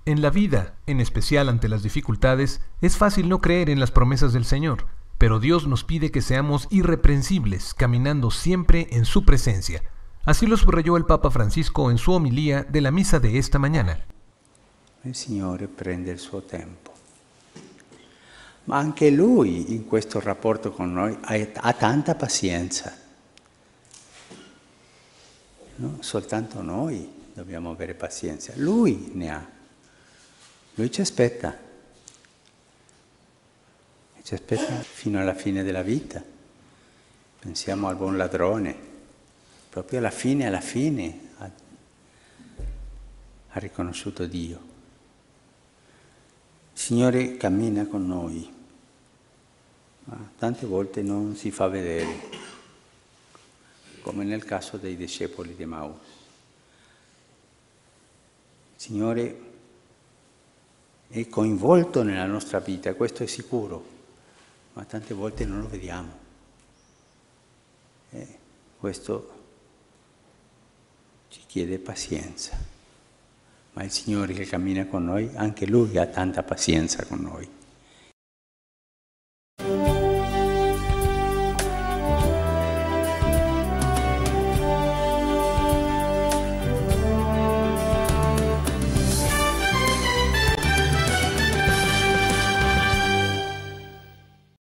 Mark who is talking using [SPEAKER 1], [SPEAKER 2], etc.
[SPEAKER 1] En la vida, en especial ante las dificultades, es fácil no creer en las promesas del Señor, pero Dios nos pide que seamos irreprensibles, caminando siempre en su presencia. Así lo subrayó el Papa Francisco en su homilía de la misa de esta mañana.
[SPEAKER 2] Il Signore prende il suo tempo. Ma anche Lui in questo rapporto con noi ha tanta pazienza. No? Soltanto noi dobbiamo avere pazienza. Lui ne ha. Lui ci aspetta. E ci aspetta fino alla fine della vita. Pensiamo al buon ladrone. Proprio alla fine ha riconosciuto Dio. Il Signore cammina con noi, ma tante volte non si fa vedere, come nel caso dei discepoli di Emaus. Il Signore è coinvolto nella nostra vita, questo è sicuro, ma tante volte non lo vediamo. E questo ci chiede pazienza. Ma il Signore che cammina con noi, anche Lui ha tanta pazienza con noi.